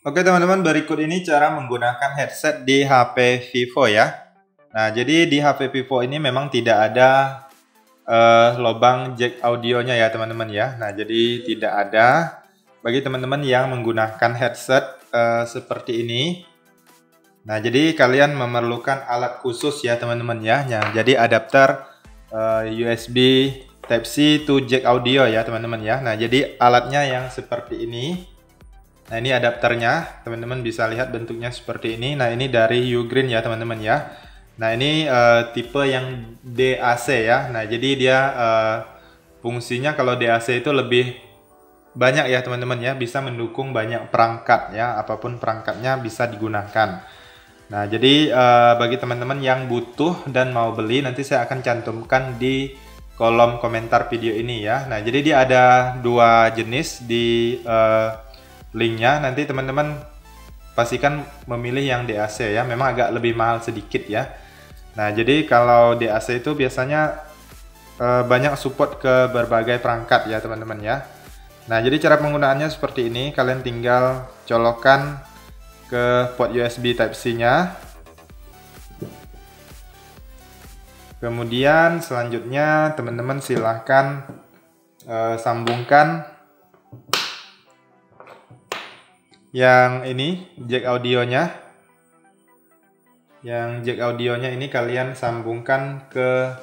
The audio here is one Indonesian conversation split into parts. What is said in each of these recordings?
Oke teman-teman, berikut ini cara menggunakan headset di HP Vivo ya. Nah, jadi di HP Vivo ini memang tidak ada lubang jack audionya ya teman-teman ya. Nah, jadi tidak ada bagi teman-teman yang menggunakan headset seperti ini. Nah, jadi kalian memerlukan alat khusus ya teman-teman ya. Nah, jadi adapter USB Type-C to jack audio ya teman-teman ya. Nah, jadi alatnya yang seperti ini. Nah, ini adapternya, teman-teman bisa lihat bentuknya seperti ini. Nah, ini dari Ugreen ya teman-teman ya. Nah, ini tipe yang DAC ya. Nah, jadi dia fungsinya kalau DAC itu lebih banyak ya teman-teman ya, bisa mendukung banyak perangkat ya, apapun perangkatnya bisa digunakan. Nah, jadi bagi teman-teman yang butuh dan mau beli, nanti saya akan cantumkan di kolom komentar video ini ya. Nah, jadi dia ada dua jenis di linknya. Nanti teman-teman pastikan memilih yang DAC ya, memang agak lebih mahal sedikit ya. Nah, jadi kalau DAC itu biasanya banyak support ke berbagai perangkat ya teman-teman ya. Nah, jadi cara penggunaannya seperti ini, kalian tinggal colokkan ke port USB Type-C nya. Kemudian selanjutnya teman-teman silahkan sambungkan yang ini jack audionya. Yang jack audionya ini kalian sambungkan ke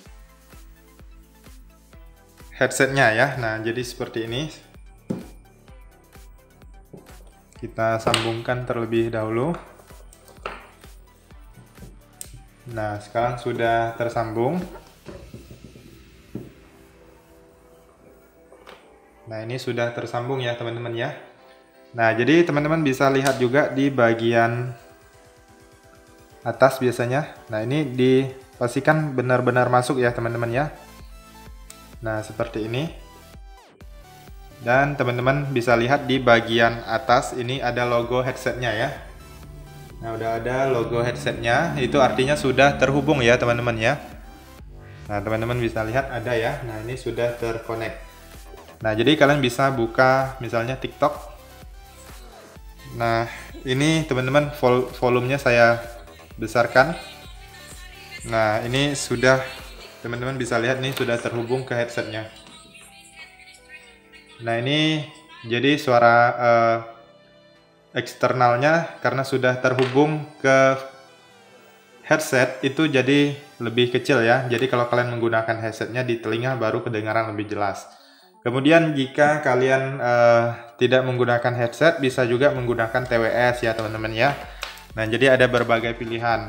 headsetnya ya. Nah, jadi seperti ini. Kita sambungkan terlebih dahulu. Nah, sekarang sudah tersambung. Nah, ini sudah tersambung ya teman-teman ya. Nah, jadi teman-teman bisa lihat juga di bagian atas biasanya. Nah, ini dipastikan benar-benar masuk ya teman-teman ya. Nah, seperti ini. Dan teman-teman bisa lihat di bagian atas ini ada logo headsetnya ya. Nah, udah ada logo headsetnya, itu artinya sudah terhubung ya teman-teman ya. Nah, teman-teman bisa lihat ada ya. Nah, ini sudah terkonek. Nah, jadi kalian bisa buka misalnya TikTok. Nah, ini teman-teman volumenya saya besarkan. Nah, ini sudah teman-teman bisa lihat nih sudah terhubung ke headsetnya. Nah, ini jadi suara eksternalnya karena sudah terhubung ke headset itu jadi lebih kecil ya. Jadi kalau kalian menggunakan headsetnya di telinga baru kedengaran lebih jelas. Kemudian jika kalian tidak menggunakan headset, bisa juga menggunakan TWS ya teman-teman ya. Nah, jadi ada berbagai pilihan.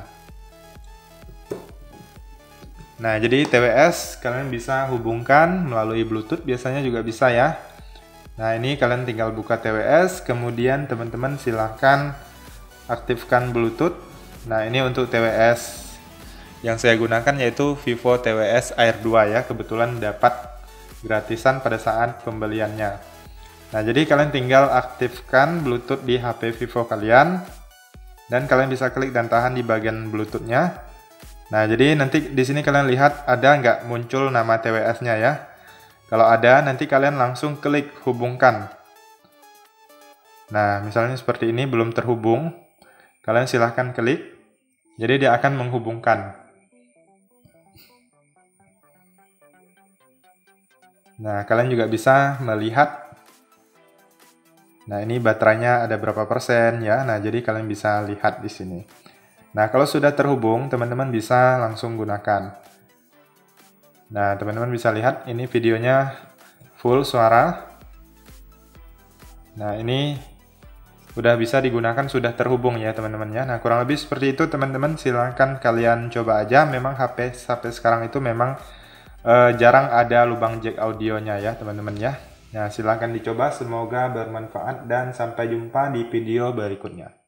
Nah, jadi TWS kalian bisa hubungkan melalui Bluetooth, biasanya juga bisa ya. Nah, ini kalian tinggal buka TWS, kemudian teman-teman silahkan aktifkan Bluetooth. Nah, ini untuk TWS yang saya gunakan yaitu Vivo TWS Air 2 ya, kebetulan dapat gratisan pada saat pembeliannya. Nah, jadi kalian tinggal aktifkan Bluetooth di HP Vivo kalian dan kalian bisa klik dan tahan di bagian Bluetooth-nya. Nah, jadi nanti di sini kalian lihat ada nggak muncul nama TWS-nya ya. Kalau ada, nanti kalian langsung klik hubungkan. Nah, misalnya seperti ini belum terhubung, kalian silahkan klik. Jadi dia akan menghubungkan. Nah, kalian juga bisa melihat. Nah, ini baterainya ada berapa persen ya. Nah, jadi kalian bisa lihat di sini. Nah, kalau sudah terhubung, teman-teman bisa langsung gunakan. Nah, teman-teman bisa lihat ini videonya full suara. Nah, ini udah bisa digunakan, sudah terhubung ya teman-teman ya. Nah, kurang lebih seperti itu teman-teman. Silahkan kalian coba aja. Memang HP sampai sekarang itu memang jarang ada lubang jack audionya ya teman-teman ya. Nah, silahkan dicoba, semoga bermanfaat dan sampai jumpa di video berikutnya.